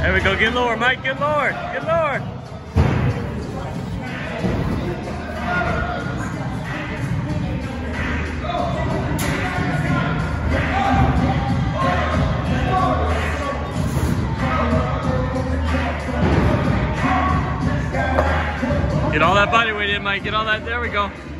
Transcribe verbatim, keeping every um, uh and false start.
There we go. Get lower, Mike. Get lower. Get lower. Get all that body weight in, Mike. Get all that. There we go.